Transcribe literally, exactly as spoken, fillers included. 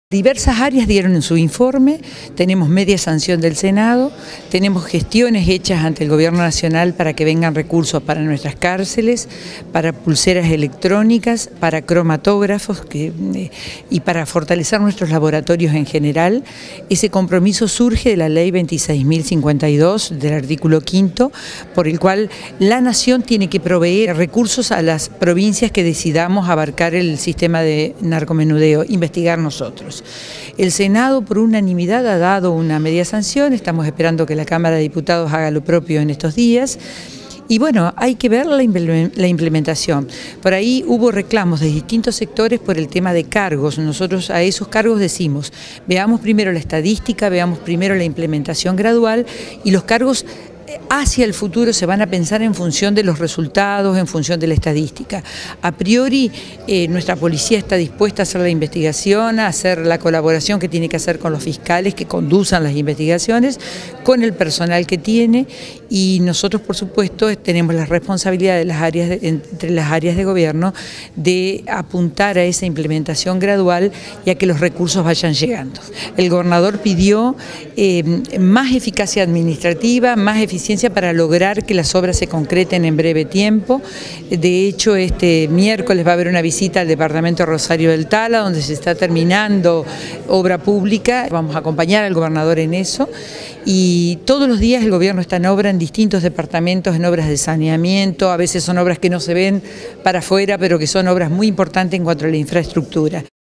Diversas áreas dieron en su informe, tenemos media sanción del Senado, tenemos gestiones hechas ante el Gobierno Nacional para que vengan recursos para nuestras cárceles, para pulseras electrónicas, para cromatógrafos que, eh, y para fortalecer nuestros laboratorios en general. Ese compromiso surge de la ley veintiséis mil cincuenta y dos, del artículo quinto, por el cual la Nación tiene que proveer recursos a las provincias que decidamos abarcar el sistema de narcomenudeo, investigar nosotros. El Senado por unanimidad ha dado una media sanción, estamos esperando que la Cámara de Diputados haga lo propio en estos días. Y bueno, hay que ver la implementación. Por ahí hubo reclamos de distintos sectores por el tema de cargos. Nosotros a esos cargos decimos, veamos primero la estadística, veamos primero la implementación gradual y los cargos hacia el futuro se van a pensar en función de los resultados, en función de la estadística. A priori, eh, nuestra policía está dispuesta a hacer la investigación, a hacer la colaboración que tiene que hacer con los fiscales que conduzcan las investigaciones, con el personal que tiene, y nosotros, por supuesto, tenemos la responsabilidad de las áreas de, entre las áreas de gobierno de apuntar a esa implementación gradual y a que los recursos vayan llegando. El gobernador pidió eh, más eficacia administrativa, más eficiencia para lograr que las obras se concreten en breve tiempo. De hecho, este miércoles va a haber una visita al departamento de Rosario del Tala, donde se está terminando obra pública. Vamos a acompañar al gobernador en eso. Y todos los días el gobierno está en obra en distintos departamentos, en obras de saneamiento, a veces son obras que no se ven para afuera, pero que son obras muy importantes en cuanto a la infraestructura.